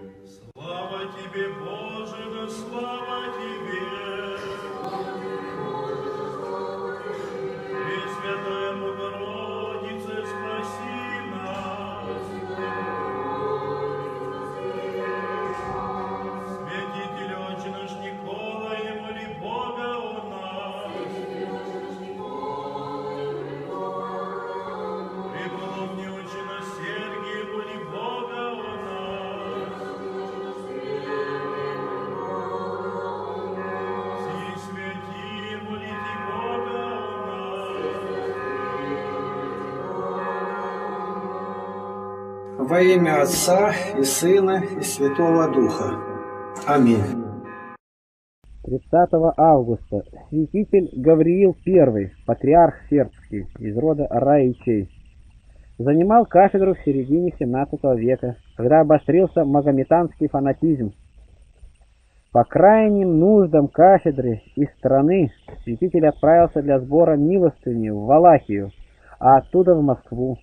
Слава Тебе, Боже, да слава Тебе! Пресвятая Богородице, спаси нас! Святитель Отче наш Николай, моли Бога о нас! Преподобный Отче наш Сергий, моли Бога о нас! Все святые, молите Бога о нас! Во имя Отца и Сына и Святого Духа. Аминь. 30 августа святитель Гавриил I, патриарх сербский, из рода Раичей, занимал кафедру в середине XVII века, когда обострился магометанский фанатизм. По крайним нуждам кафедры и страны святитель отправился для сбора милостыни в Валахию, а оттуда в Москву.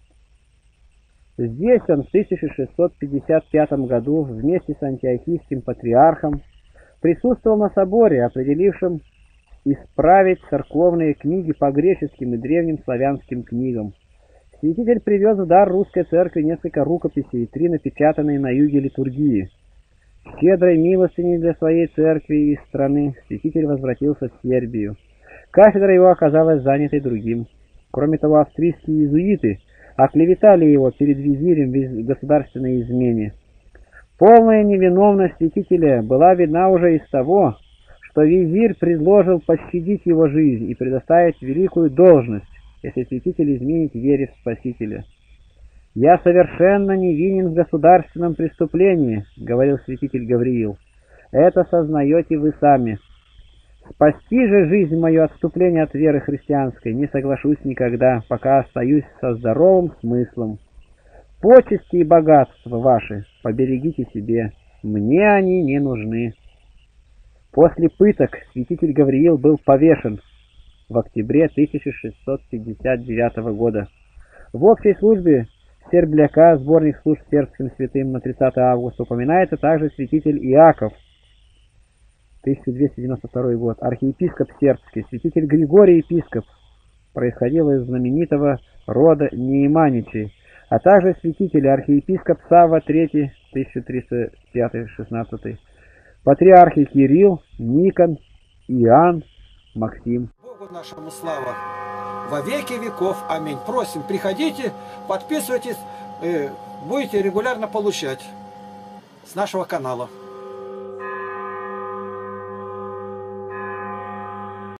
Здесь он в 1655 году вместе с антиохийским патриархом присутствовал на соборе, определившем исправить церковные книги по греческим и древним славянским книгам. Святитель привез в дар русской церкви несколько рукописей и 3 напечатанные на юге литургии. Щедрой милостыней для своей церкви и страны святитель возвратился в Сербию. Кафедра его оказалась занятой другим. Кроме того, австрийские иезуиты оклеветали его перед визирем в государственной измене. Полная невиновность святителя была видна уже из того, что визирь предложил пощадить его жизнь и предоставить великую должность, если святитель изменит вере в Спасителя. «Я совершенно невинен в государственном преступлении», — говорил святитель Гавриил. «Это сознаете вы сами. Спасти же жизнь мою от отступления от веры христианской не соглашусь никогда, пока остаюсь со здоровым смыслом. Почести и богатства ваши поберегите себе, мне они не нужны». После пыток святитель Гавриил был повешен в октябре 1659 года. В общей службе Сербляка, сборник служб сербским святым на 30 августа, упоминается также святитель Иаков, 1292 год, архиепископ сербский, святитель Григорий епископ, происходил из знаменитого рода Неиманичей, а также святители архиепископ Савва III, 1305-16, патриархи Кирилл, Никон, Иоанн, Максим. Богу нашему слава во веки веков. Аминь. Просим, приходите, подписывайтесь, будете регулярно получать с нашего канала.